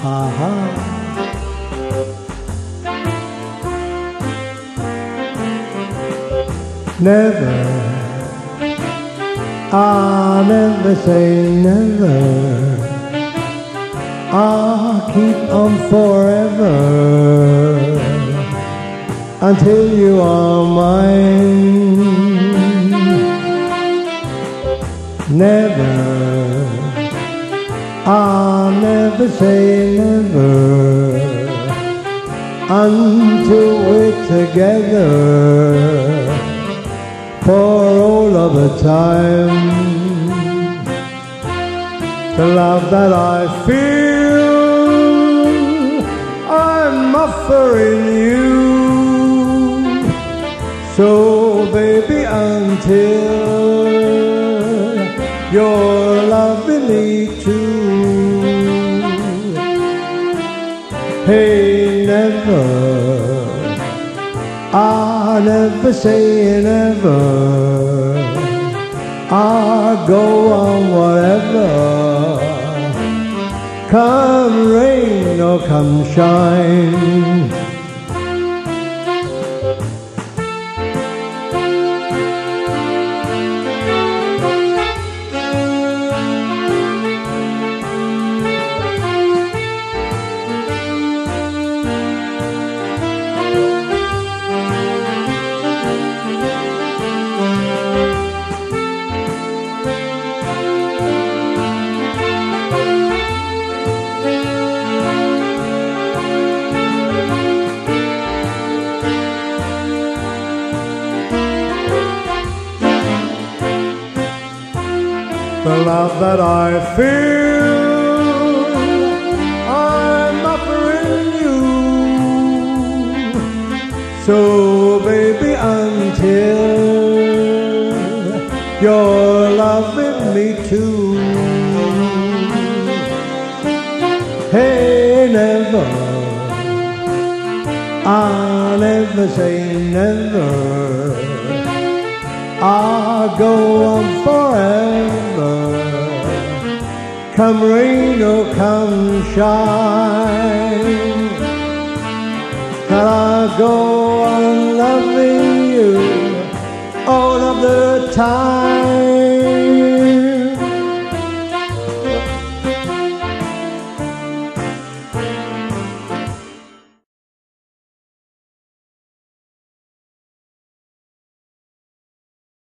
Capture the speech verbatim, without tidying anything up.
uh-huh. Never, I'll never say never. I'll keep on forever until you are mine. Never, I'll never say never until we're together for all of the time. The love that I feel, I'm offering you. So baby, until you're loving me too. Hey, never, I'll never say never. I'll go on whatever, come rain or come shine. The love that I feel, I'm offering you. So baby, until you're loving me too. Hey, never, I'll never say never. I'll go on forever, come rain or come shine. And I'll go on loving you all of the time.